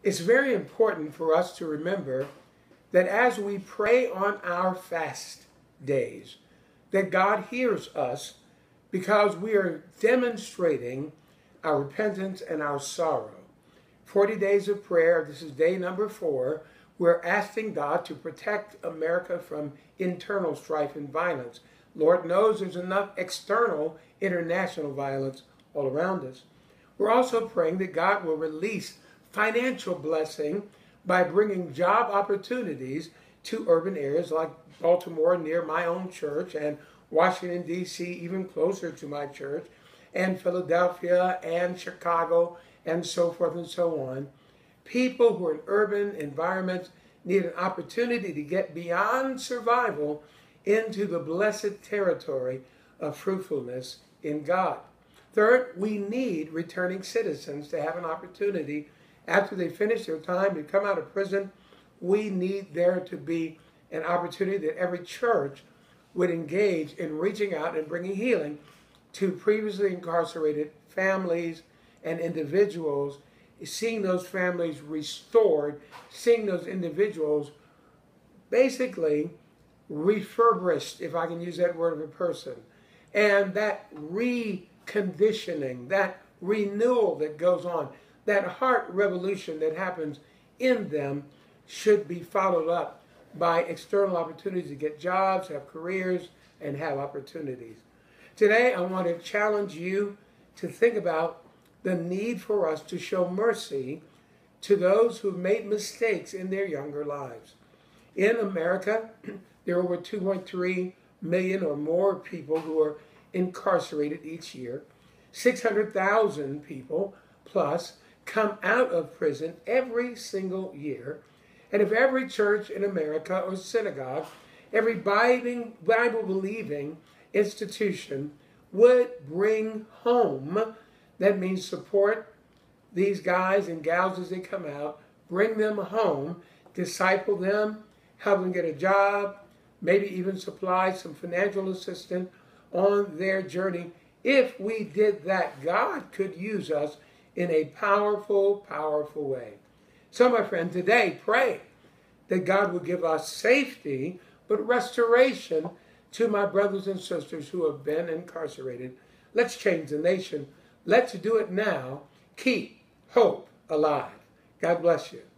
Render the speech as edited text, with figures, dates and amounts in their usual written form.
It's very important for us to remember that as we pray on our fast days, that God hears us because we are demonstrating our repentance and our sorrow. 40 days of prayer, this is day number 4. We're asking God to protect America from internal strife and violence. Lord knows there's enough external international violence all around us. We're also praying that God will release financial blessing by bringing job opportunities to urban areas like Baltimore near my own church, and Washington, D.C., even closer to my church, and Philadelphia and Chicago, and so forth and so on. People who are in urban environments need an opportunity to get beyond survival into the blessed territory of fruitfulness in God. Third, we need returning citizens to have an opportunity after they finish their time to come out of prison. We need there to be an opportunity that every church would engage in reaching out and bringing healing to previously incarcerated families and individuals, seeing those families restored, seeing those individuals basically refurbished, if I can use that word of a person, and that reconditioning, that renewal that goes on, that heart revolution that happens in them should be followed up by external opportunities to get jobs, have careers, and have opportunities. Today, I want to challenge you to think about the need for us to show mercy to those who've made mistakes in their younger lives. In America, there are over 2.3 million or more people who are incarcerated each year. 600,000 people plus come out of prison every single year. And if every church in America or synagogue, every Bible-believing institution would bring home, that means support these guys and gals as they come out, bring them home, disciple them, help them get a job, maybe even supply some financial assistance on their journey. If we did that, God could use us in a powerful, powerful way. So, my friend, today, pray that God will give us safety, but restoration to my brothers and sisters who have been incarcerated. Let's change the nation. Let's do it now. Keep hope alive. God bless you.